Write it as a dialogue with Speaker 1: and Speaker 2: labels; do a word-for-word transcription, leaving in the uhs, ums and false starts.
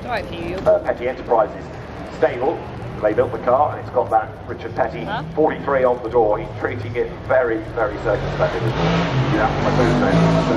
Speaker 1: right for you.
Speaker 2: Uh, Petty Enterprises stable. They built the car and it's got that Richard Petty
Speaker 1: huh?
Speaker 2: forty-three on the door. He's treating it very, very circumspectly. Yeah, I do know.